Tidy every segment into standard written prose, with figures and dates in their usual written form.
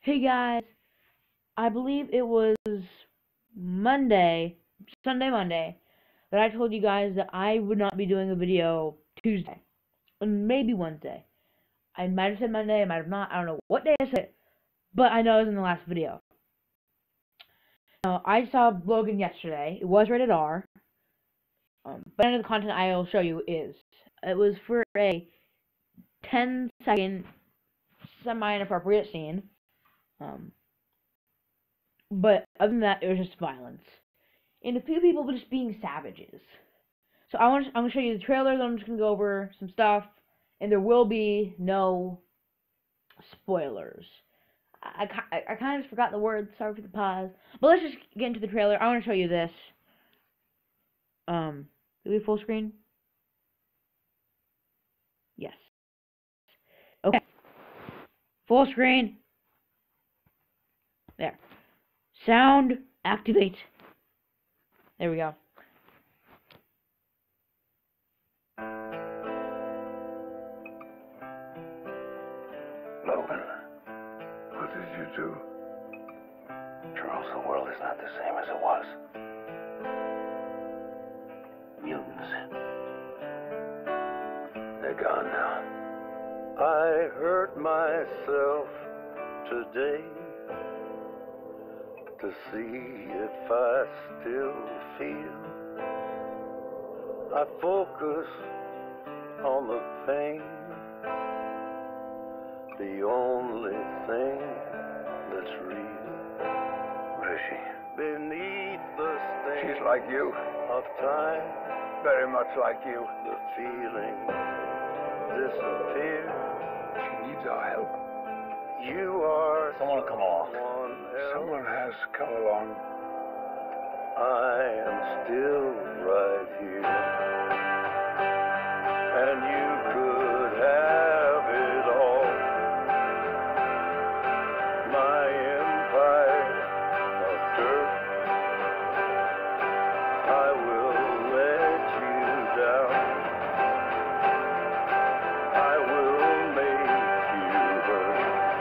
Hey guys, I believe it was Monday, Monday, that I told you guys that I would not be doing a video Tuesday, and maybe Wednesday. I might have said Monday, I might have not, I don't know what day I said it, but I know it was in the last video. I saw Logan yesterday. It was rated R, but none of the content I'll show you is. It was for a 10-second semi-inappropriate scene. But other than that, it was just violence. And a few people were just being savages. So I'm going to show you the trailer, then I'm just going to go over some stuff, and there will be no spoilers. I kind of forgot the word, sorry for the pause. But let's just get into the trailer. I want to show you this. Do we have full screen? Yes. Okay. Full screen. There. Sound, activate. There we go. Logan, what did you do? Charles, the world is not the same as it was. Mutants. They're gone now. I hurt myself today to see if I still feel. I focus on the pain, the only thing that's real. What is she? Beneath the stain. She's like you. Of time. Very much like you. The feeling disappear. She needs our help. You are someone come along. Someone has come along. I am still right here. And you could have it all. My empire of dirt. I will let you down. I will make you hurt.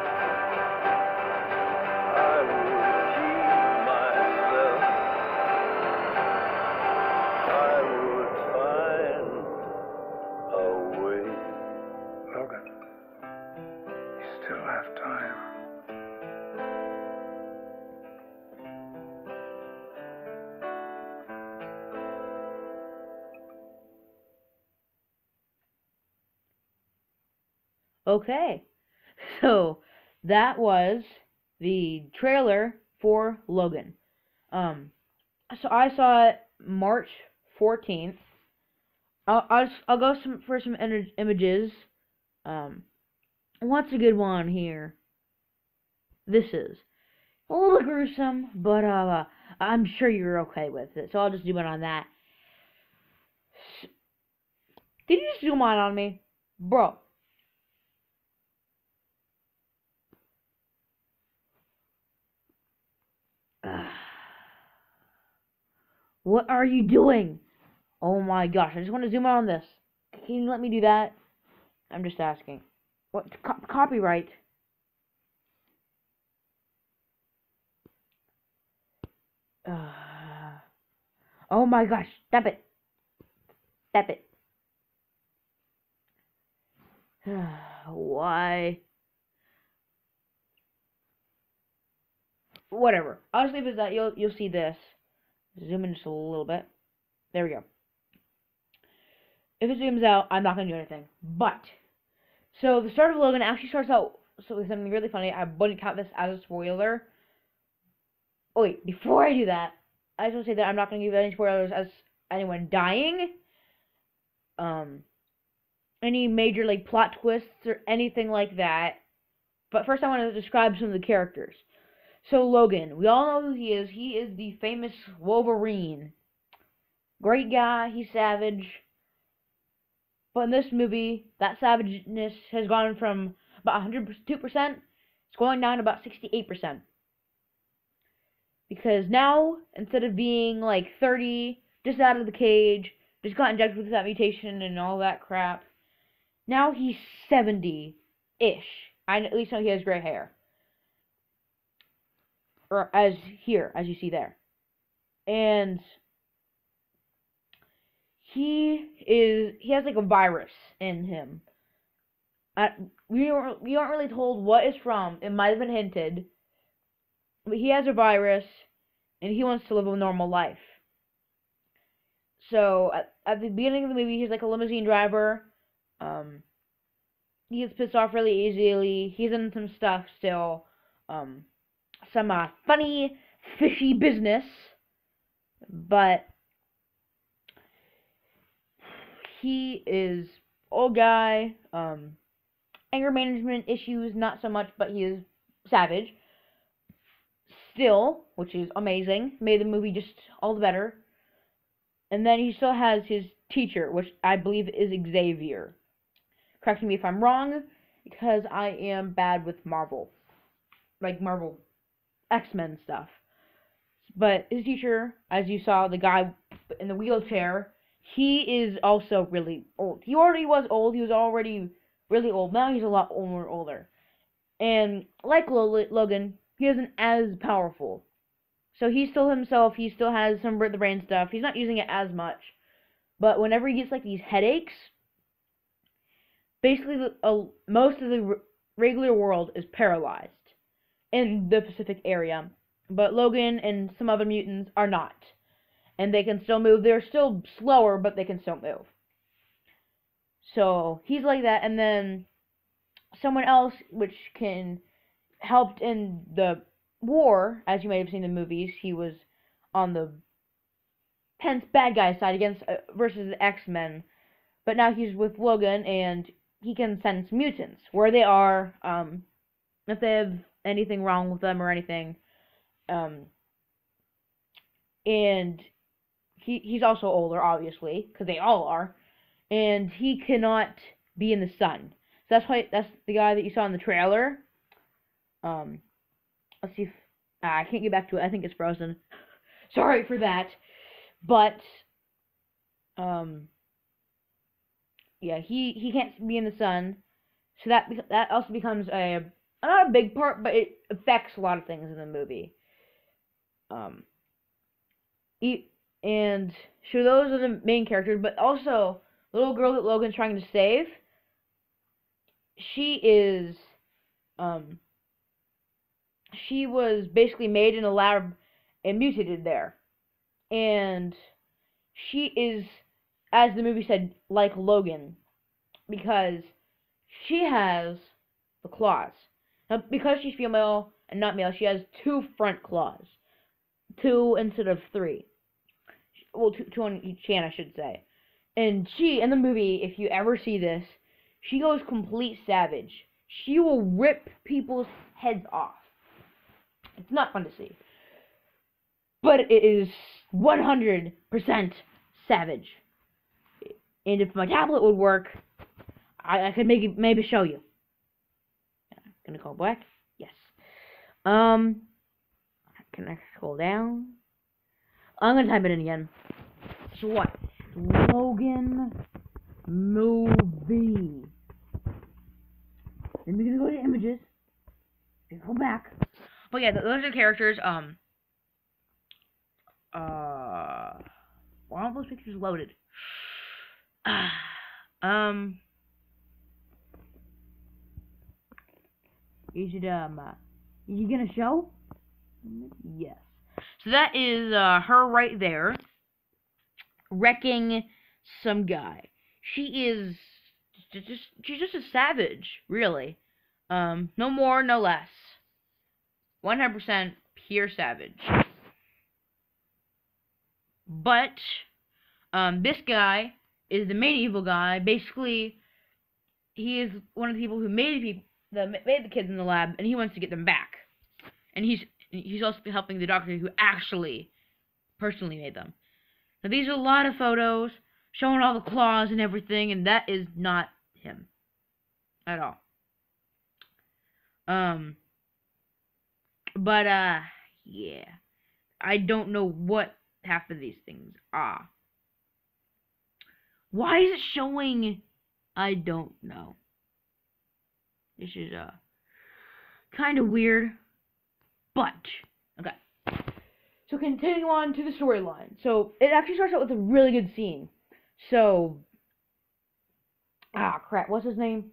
I would keep myself. I would find a way. Logan, you still have time. Okay, so that was the trailer for Logan. So I saw it March 14th. I'll go for some images. What's a good one here? This is a little gruesome, but I'm sure you're okay with it. So I'll just zoom in on that. Did you just zoom on me, bro? What are you doing? Oh my gosh, I just want to zoom in on this. Can you let me do that? I'm just asking. What? Copyright. Oh my gosh, stop it. Stop it. Why? Whatever. I'll just leave it at that. You'll see this. Zoom in just a little bit. There we go. If it zooms out, I'm not gonna do anything. But so the start of Logan actually starts out with something really funny. I wouldn't count this as a spoiler. Oh wait, before I do that, I just want to say that I'm not gonna give any spoilers as anyone dying, any major like plot twists or anything like that. But first, I want to describe some of the characters. So Logan, we all know who he is. He is the famous Wolverine. Great guy, he's savage. But in this movie, that savageness has gone from about 102%, it's going down to about 68%. Because now, instead of being like 30, just out of the cage, just got injected with that mutation and all that crap, now he's 70-ish. I at least know he has gray hair. or as you see there. And he has like a virus in him. We aren't really told what it's from. It might have been hinted, but he has a virus, and he wants to live a normal life. So at the beginning of the movie, he's like a limousine driver. He gets pissed off really easily. He's in some stuff still. Some funny, fishy business, but he is old guy. Anger management issues, not so much, but he is savage still, which is amazing. Made the movie just all the better. And then he still has his teacher, which I believe is Xavier. Correct me if I'm wrong, because I am bad with Marvel. Like Marvel X-Men stuff. But his teacher, as you saw, the guy in the wheelchair, he is also really old. He already was old. He was already really old. Now he's a lot older. And like Logan, he isn't as powerful. So he's still himself. He still has some the brain stuff. He's not using it as much. But whenever he gets like these headaches, basically most of the regular world is paralyzed in the Pacific area. But Logan and some other mutants are not. And they can still move. They're still slower, but they can still move. So he's like that. And then someone else which helped in the war, as you may have seen in the movies, he was on the Pence bad guy side against versus the X-Men. But now he's with Logan, and he can sense mutants where they are, if they have anything wrong with them or anything. And he's also older, obviously, because they all are, and he cannot be in the sun. So that's the guy that you saw in the trailer. Let's see if I can't get back to it. I think it's frozen. Sorry for that, but yeah, he can't be in the sun, so that also becomes not a big part, but it affects a lot of things in the movie. And so those are the main characters, but also the little girl that Logan's trying to save. She was basically made in a lab and mutated there. And she is, as the movie said, like Logan, because she has the claws. Now, because she's female and not male, she has 2 front claws. 2 instead of 3. Well, 2 on each hand, I should say. And she, in the movie, if you ever see this, she goes complete savage. She will rip people's heads off. It's not fun to see. But it is 100% savage. And if my tablet would work, I could maybe show you. Gonna go back? Yes. Can I scroll down? I'm gonna type it in again. So what? Logan movie. Then we're gonna go to images. Go back. But yeah, those are the characters. Why aren't those pictures loaded? Is you gonna show? Yes. So that is her right there, wrecking some guy. She's just a savage, really. No more, no less. 100% pure savage. But this guy is the main evil guy. Basically, he is one of the people who made the kids in the lab, and he wants to get them back. And he's also helping the doctor who actually personally made them. Now these are a lot of photos showing all the claws and everything, and that is not him at all. But yeah, I don't know what half of these things are. Why is it showing? I don't know. This is kind of weird, but Okay. So continue on to the storyline. So it actually starts out with a really good scene. So, crap, what's his name?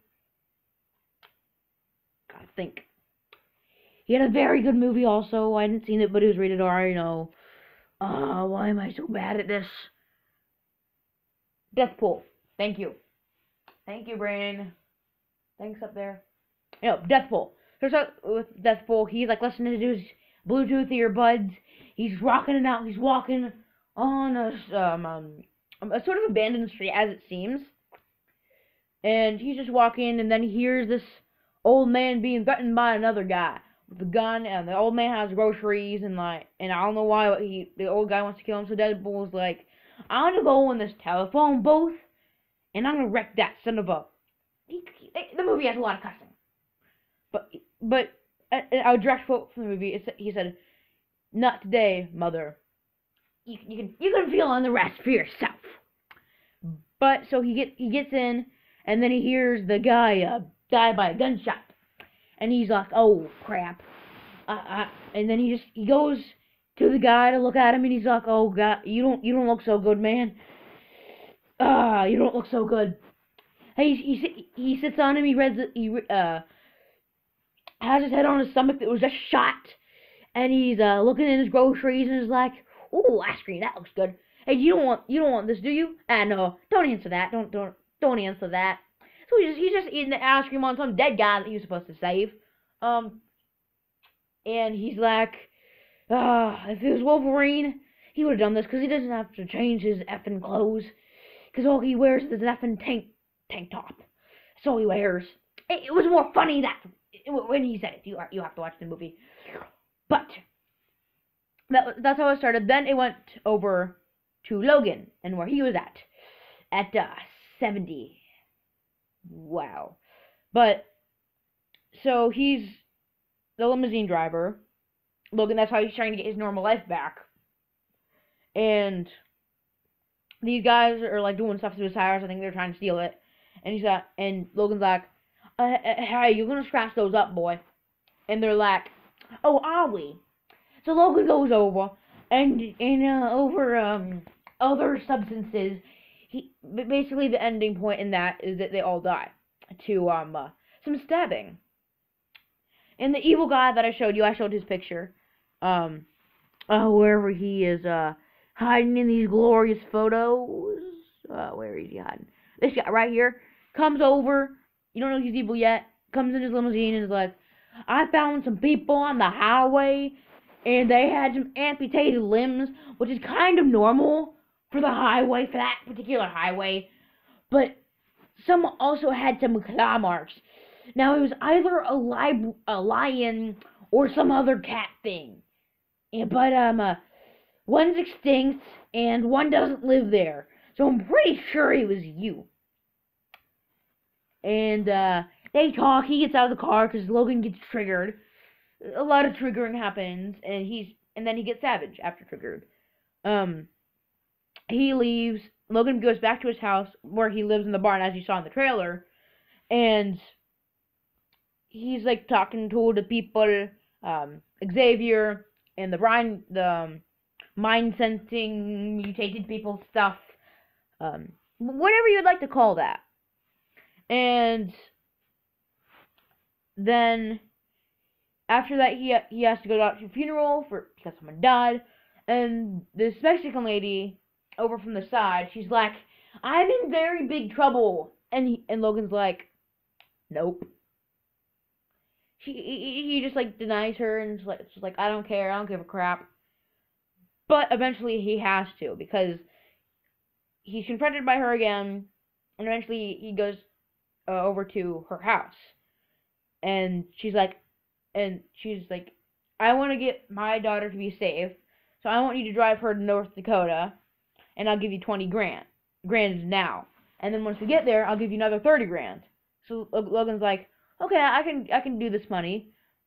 Gotta think. He had a very good movie also. I hadn't seen it, but it was rated R, you know. Why am I so bad at this? Deathpool. Thank you. Thank you, brain. Thanks up there. Deathpool. Starts out with Deathpool. He's like listening to his Bluetooth earbuds. He's rocking it out. He's walking on a sort of abandoned street, as it seems. And he's just walking, and then he hears this old man being threatened by another guy with a gun, and the old man has groceries, and I don't know why the old guy wants to kill him. So Deadpool's like, I'm gonna go in this telephone booth, and I'm gonna wreck that son of a. The movie has a lot of cussing, but a direct quote from the movie. He said, "Not today, mother. You can feel on the rest for yourself." But so he gets in, and then he hears the guy die by a gunshot, and he's like, "Oh crap!" And then he goes to the guy to look at him, and he's like, "Oh God, you don't look so good, man. You don't look so good." Hey, he sits on him. He has his head on his stomach that was just shot, and he's looking at his groceries and is like, "Ooh, ice cream, that looks good. Hey, you don't want this, do you?" No, don't answer that. Don't answer that. So he's just eating the ice cream on some dead guy that he was supposed to save. And he's like, if it was Wolverine, he would have done this because he doesn't have to change his effing clothes, because all he wears is an effing tank top. That's all he wears. It was more funny that when he said it. You have to watch the movie. But that's how it started. Then it went over to Logan and where he was at 70. Wow. But so he's the limousine driver. Logan, that's how he's trying to get his normal life back. And these guys are like doing stuff to his tires. I think they're trying to steal it. And Logan's like, "Hey, you're gonna scratch those up, boy." And they're like, "Oh, are we?" So Logan goes over and over other substances. Basically the ending point in that is that they all die to some stabbing. And the evil guy that I showed his picture. Wherever he is hiding in these glorious photos. Where is he hiding? This guy right here comes over. You don't know he's evil yet. Comes in his limousine and is like, "I found some people on the highway, and they had some amputated limbs," which is kind of normal for the highway, for that particular highway. But some also had some claw marks. Now, it was either a lion or some other cat thing. But one's extinct, and one doesn't live there. So I'm pretty sure it was you. And they talk. He gets out of the car because Logan gets triggered. A lot of triggering happens, and then he gets savage after triggered. He leaves. Logan goes back to his house where he lives in the barn, as you saw in the trailer, and he's like talking to the people, Xavier and the mind sensing mutated people stuff, whatever you'd like to call that. And then after that, he has to go out to a funeral because someone died, and this Mexican lady over from the side, she's like, "I'm in very big trouble," and Logan's like, "Nope." He just like denies her and it's like, "I don't care, I don't give a crap." But eventually he has to, because he's confronted by her again, and eventually he goes over to her house, and she's like, "I want to get my daughter to be safe, so I want you to drive her to North Dakota, and I'll give you 20 grand now, and then once we get there, I'll give you another 30 grand. So Logan's like, "Okay, I can do this money."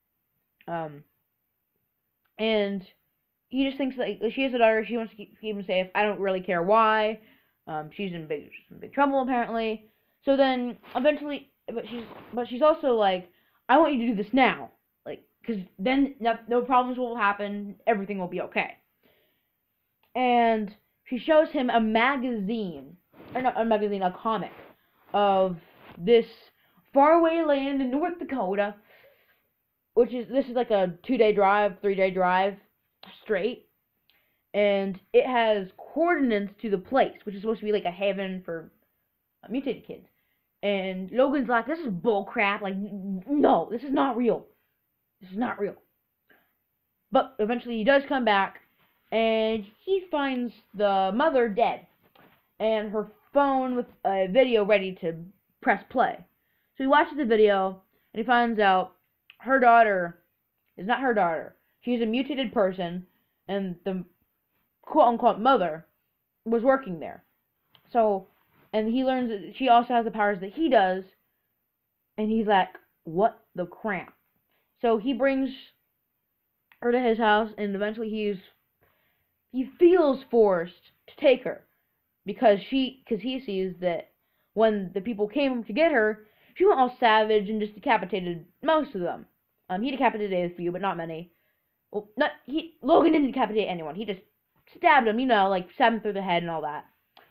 And he just thinks like she has a daughter, she wants to keep him safe. I don't really care why. She's in big trouble apparently. So then eventually, but she's also like, "I want you to do this now, like, because then no problems will happen, everything will be okay. And she shows him a magazine, or not a magazine, a comic, of this faraway land in North Dakota, this is like a 2-day drive, 3-day drive, straight, and it has coordinates to the place, which is supposed to be like a haven for mutated kids. And Logan's like, this is bullcrap, like, no, this is not real. This is not real. But eventually he does come back, and he finds the mother dead, and her phone with a video ready to press play. So he watches the video, and he finds out her daughter is not her daughter. She's a mutated person, and the quote-unquote mother was working there. So, and he learns that she also has the powers that he does, and he's like, what the crap? So he brings her to his house, and eventually he feels forced to take her, because he sees that when the people came to get her, she went all savage and just decapitated most of them. He decapitated a few, but not many. Well, Logan didn't decapitate anyone. He just stabbed him, like stabbed him through the head and all that.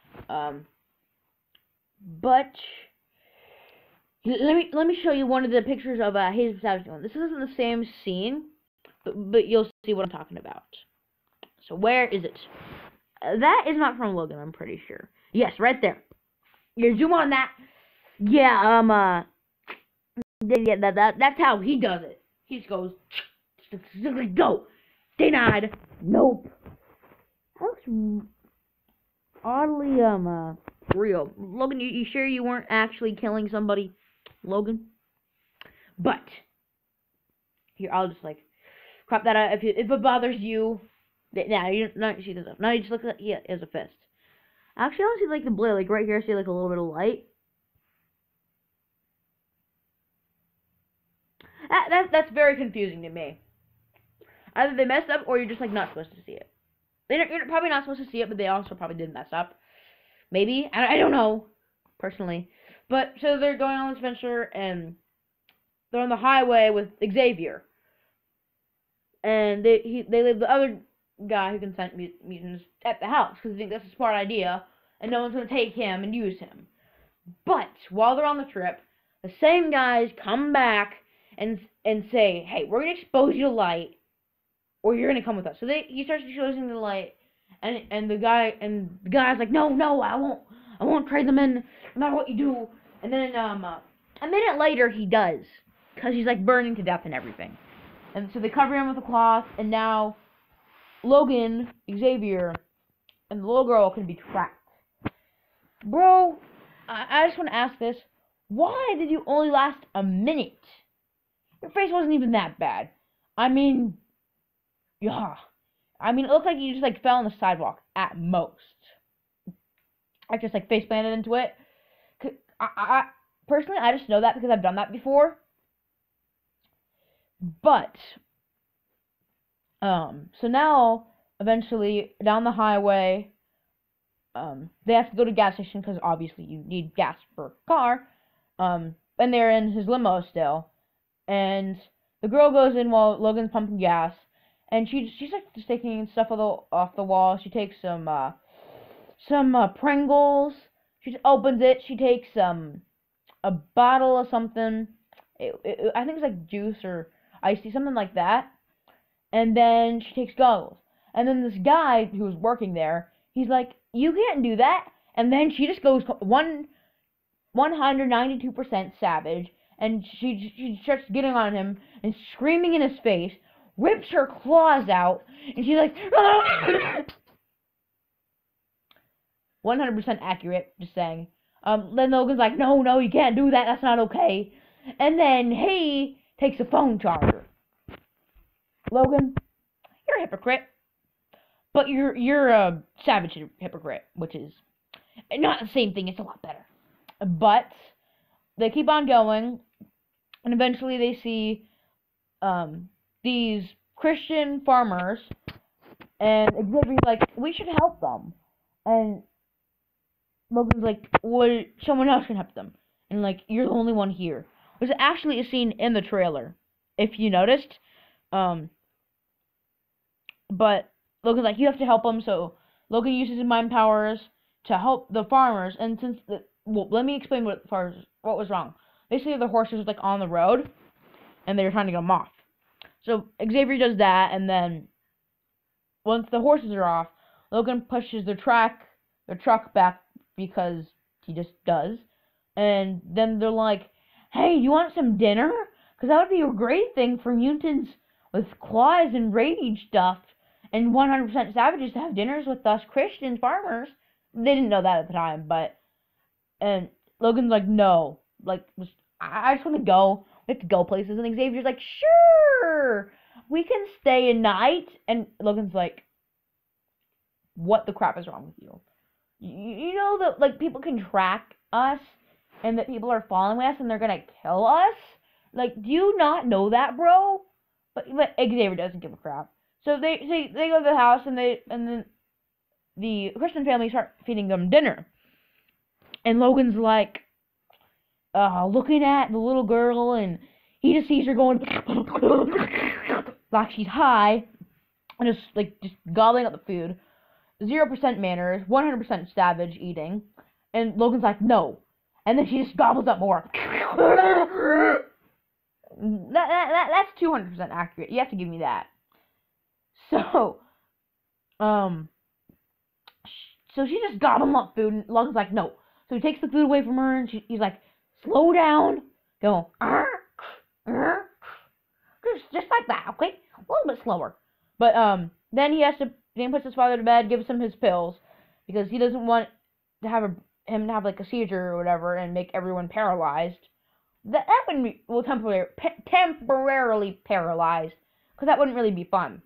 But let me show you one of the pictures of his savage one. This isn't the same scene, but you'll see what I'm talking about. So where is it? That is not from Logan, I'm pretty sure. Yes, right there. You zoom on that. Yeah, that's how he does it. He just goes, go. Denied. Nope. That looks oddly, real. Logan, you sure you weren't actually killing somebody? Logan? But, here, I'll just, crop that out. If it bothers you, now she doesn't. Now you just look at it as a fist. Actually, I don't see, the blade, right here, I see, a little bit of light. That's very confusing to me. Either they messed up, or you're just, not supposed to see it. You're probably not supposed to see it, but they also probably did mess up. Maybe. I don't know, personally. But, so they're going on this adventure, and they're on the highway with Xavier. And they leave the other guy who can send mutants at the house, because they think that's a smart idea, and no one's going to take him and use him. But, while they're on the trip, the same guys come back and say, hey, we're going to expose you to light, or you're going to come with us. So he starts exposing the light, and the guy's like, no, I won't trade them in, no matter what you do. And then, a minute later, he does, because he's, burning to death and everything. And so they cover him with a cloth, and now Logan, Xavier, and the little girl can be trapped. Bro, I just want to ask this. Why did you only last a minute? Your face wasn't even that bad. I mean, yeah. I mean, it looked like you just, fell on the sidewalk, at most. I just, face planted into it. Personally, I just know that because I've done that before. But, so now, eventually, down the highway, they have to go to a gas station, because obviously you need gas for a car, and they're in his limo still, and the girl goes in while Logan's pumping gas, and she's just taking stuff off the wall. She takes some Pringles, she just opens it, she takes, a bottle of something, I think it's juice or iced tea, something like that, and then she takes goggles, and then this guy who was working there, he's like, you can't do that, and then she just goes 192% savage, and she starts getting on him, and screaming in his face, rips her claws out, and she's like, 100% accurate, just saying. Then Logan's like, no, you can't do that, that's not okay, and then he takes a phone charger. Logan, you're a hypocrite. But you're a savage hypocrite, which is not the same thing, it's a lot better. But they keep on going, and eventually they see these Christian farmers, and Xavier's like, we should help them. And Logan's like, well, someone else can help them. And you're the only one here. There's actually a scene in the trailer, if you noticed, Um, but Logan's like, you have to help him, so Logan uses his mind powers to help the farmers, and well, let me explain what was wrong. Basically, the horses were like on the road, and they were trying to get them off. So Xavier does that, and then once the horses are off, Logan pushes the truck back because he just does, and then they're like, hey, you want some dinner? Because that would be a great thing for mutants with claws and rage stuff, and 100% savages to have dinners with us Christian farmers. They didn't know that at the time, and Logan's like, no, like, I just want to go. We have to go places, and Xavier's like, sure, we can stay a night, and Logan's like, what the crap is wrong with you? You know that, like, people can track us, and that people are following us, and they're gonna kill us? Like, do you not know that, bro? But Xavier doesn't give a crap. So they go to the house, and then the Christian family start feeding them dinner. And Logan's like, looking at the little girl, and he just sees her going like she's high, and just gobbling up the food. 0% manners, 100% savage eating. And Logan's like, no. And then she just gobbles up more. That's 200% accurate. You have to give me that. So she's just gobbling up food, and Logan's like, no. So he takes the food away from her, and he's like, slow down. Go, just like that, okay? A little bit slower. But then he puts his father to bed, gives him his pills, because he doesn't want to have him to have like a seizure or whatever and make everyone paralyzed. That wouldn't be, well, temporarily paralyzed, because that wouldn't really be fun.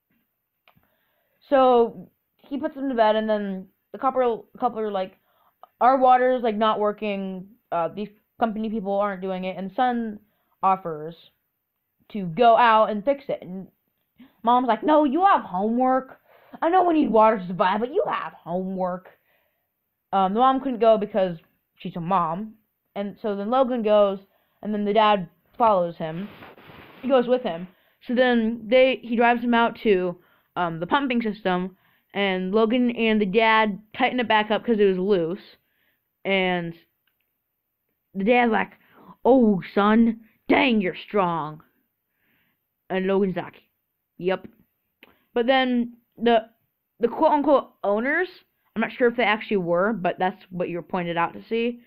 So he puts him to bed, and then the couple are like, our water's like not working. These company people aren't doing it, and son offers to go out and fix it. And Mom's like, no, you have homework. I know we need water to survive, but you have homework. The mom couldn't go because she's a mom, and so then Logan goes, and then the dad follows him. He goes with him. So then he drives him out to the pumping system, and Logan and the dad tighten it back up because it was loose. And the dad's like, oh, son, dang, you're strong. And Logan's like, yep. But then the quote-unquote owners, I'm not sure if they actually were, but that's what you were pointed out to see.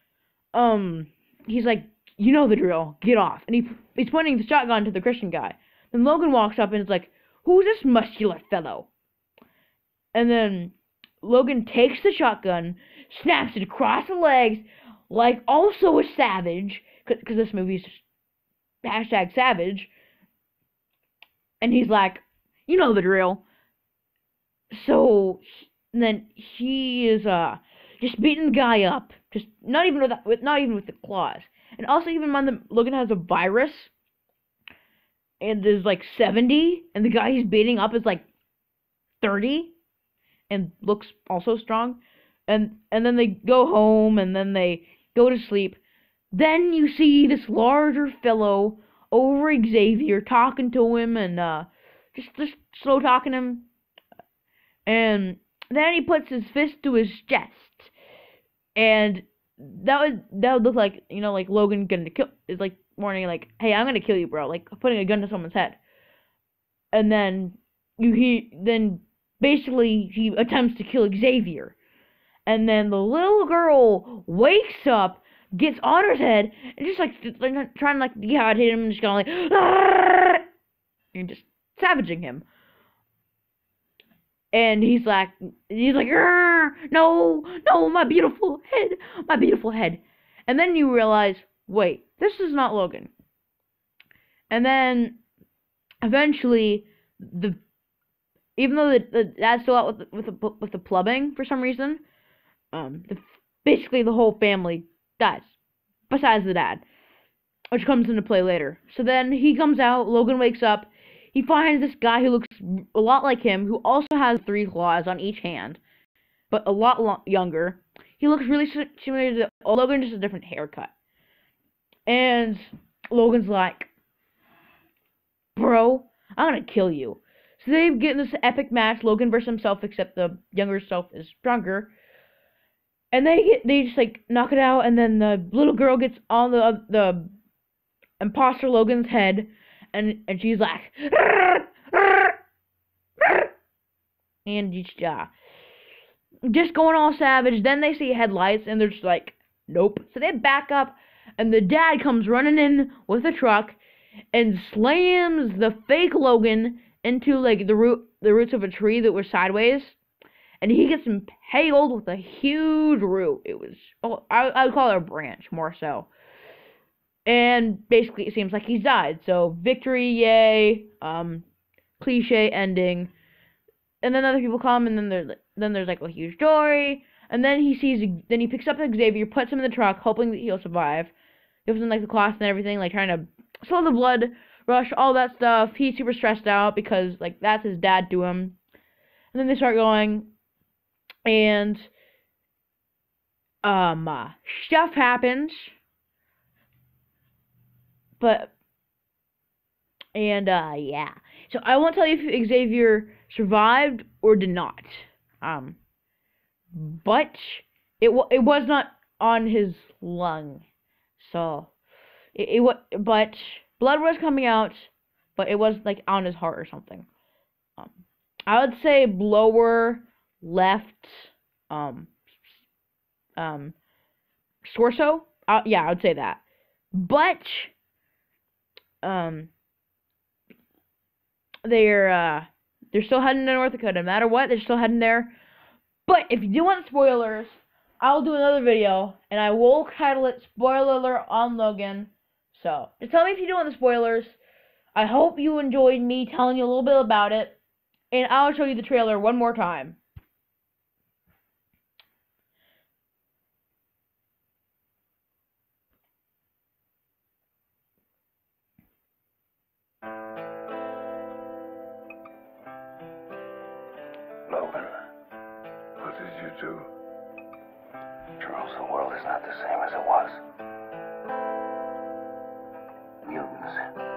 He's like, you know the drill, get off. And he's pointing the shotgun to the Christian guy. Then Logan walks up and is like, who's this muscular fellow? And then Logan takes the shotgun, snaps it across the legs, like also a savage, because this movie's #savage. And he's like, you know the drill. So then he is just beating the guy up, just not even with the claws. And also, even when Logan has a virus and is like 70, and the guy he's beating up is like 30 and looks also strong. And then they go home, and then they go to sleep. Then you see this larger fellow over Xavier talking to him, and just slow talking him. And then he puts his fist to his chest, and that would look like, you know, like Logan is like warning, like, hey, I'm gonna kill you, bro, like putting a gun to someone's head. And then basically he attempts to kill Xavier, and then the little girl wakes up, gets on his head, and just like trying to like dehydrate him, and just going like, Arr! And just savaging him. And he's like, no, my beautiful head. And then you realize, wait, this is not Logan. And then eventually, even though the dad's still out with the plumbing for some reason, basically the whole family dies, besides the dad, which comes into play later. So then he comes out. Logan wakes up. He finds this guy who looks a lot like him, who also has 3 claws on each hand, but a lot younger. He looks really similar to Logan, just a different haircut. And Logan's like, bro, I'm gonna kill you. So they get in this epic match, Logan versus himself, except the younger self is stronger. And they just like knock it out, and then the little girl gets on the imposter Logan's head, and she's like, and just going all savage. Then they see headlights, and they're just like, nope. So they back up, and the dad comes running in with a truck and slams the fake Logan into like the roots of a tree that was sideways, and he gets impaled with a huge root. It was, I would call it a branch more so. And basically, it seems like he's died. So victory, yay. Cliche ending. And then other people come, and then there's like a huge story. And then he picks up Xavier, puts him in the truck, hoping that he'll survive. Gives him like the cloth and everything, like trying to slow the blood rush, all that stuff. He's super stressed out because like that's his dad to him. And then they start going, and stuff happens. Yeah. So I won't tell you if Xavier survived or did not. But it was not on his lung. So but blood was coming out, but it was like on his heart or something. I would say lower left torso. Yeah, I would say that. But they're still heading to North Dakota. No matter what, they're still heading there. But if you do want spoilers, I'll do another video, and I will title it Spoiler Alert on Logan. So, just tell me if you do want the spoilers. I hope you enjoyed me telling you a little bit about it, and I'll show you the trailer one more time. Logan, what did you do? Charles, the world is not the same as it was. Mutants.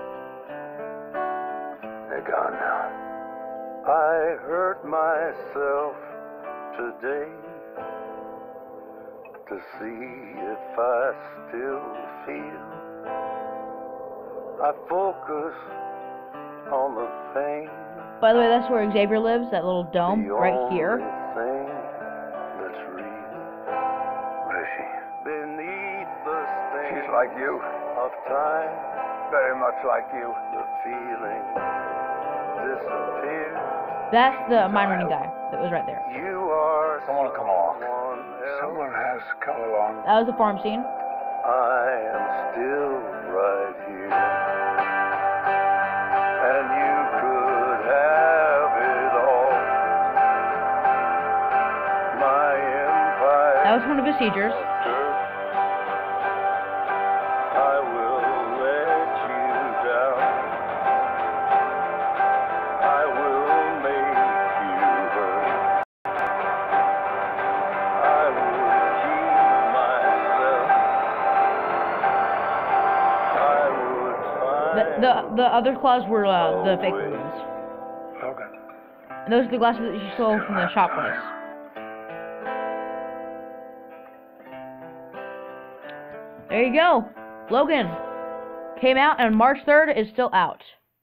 They're gone now. I hurt myself today to see if I still feel. I focus on the pain. By the way, that's where Xavier lives, that little dome right here. Thing that's real. Where is she? Beneath the stain. She's like you. Of time. Very much like you. The feeling disappear. That's the mind reading guy that was right there. You are. Someone come along. Someone has come along. That was the farm scene. I am still right here. And you could have it all. My empire. That was one of his seizures. I will let you down. I will make you hurt. I will keep myself. I would find The other claws were the fake ones. Logan. And those are the glasses that you stole from the shop place. There you go. Logan came out, and March 3rd is still out.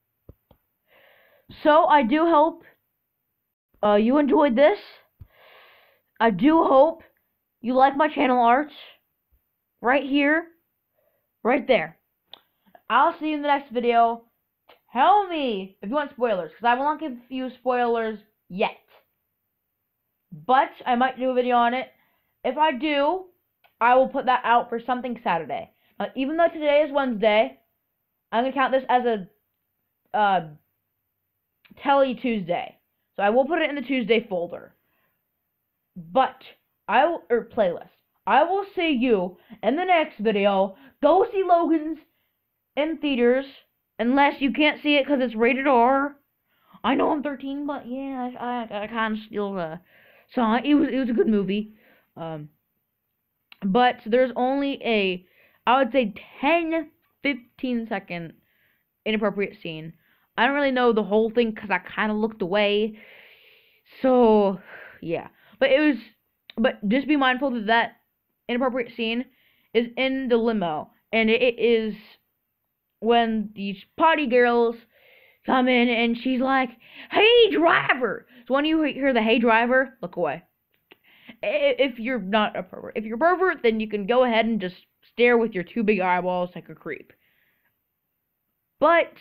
So I do hope you enjoyed this. I do hope you like my channel art. Right here. Right there. I'll see you in the next video. Tell me if you want spoilers, because I will not give you spoilers yet. But I might do a video on it. If I do, I will put that out for something Saturday. Now, even though today is Wednesday, I'm going to count this as a Telly Tuesday. So I will put it in the Tuesday folder. But, or playlist. I will see you in the next video. Go see Logan's in theaters. Unless you can't see it because it's rated R. I know I'm 13, but yeah, I kind of still saw it. It was a good movie. But there's only I would say 10-15 second inappropriate scene I don't really know the whole thing because I kind of looked away. So, yeah. But just be mindful that that inappropriate scene is in the limo. And it is when these party girls come in and she's like, "Hey, driver!" So when you hear the "Hey, driver," look away. If you're not a pervert. If you're a pervert, then you can go ahead and just stare with your two big eyeballs like a creep. But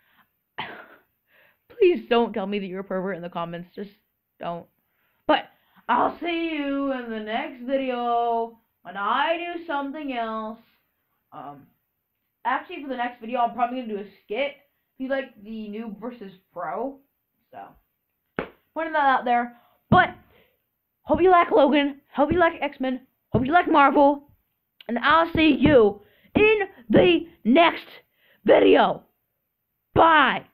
please don't tell me that you're a pervert in the comments. Just don't. But I'll see you in the next video when I do something else. Actually, for the next video, I'm probably gonna do a skit. Be like the noob versus pro. So, putting that out there. But hope you like Logan. Hope you like X-Men. Hope you like Marvel. And I'll see you in the next video. Bye.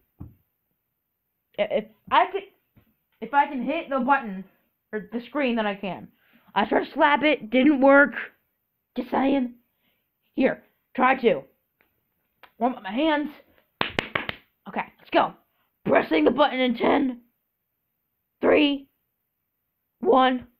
If I can hit the button or the screen, then I can. I tried to slap it, didn't work. Just saying. Here, try to. Warm up my hands. Okay, let's go. Pressing the button in 10, 3, 1.